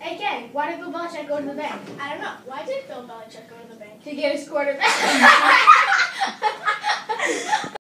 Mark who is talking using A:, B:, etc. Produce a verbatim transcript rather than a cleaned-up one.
A: Again, why did Bill Belichick go to the bank?
B: I don't know. Why did Bill Belichick go to the bank?
A: To get his quarterback.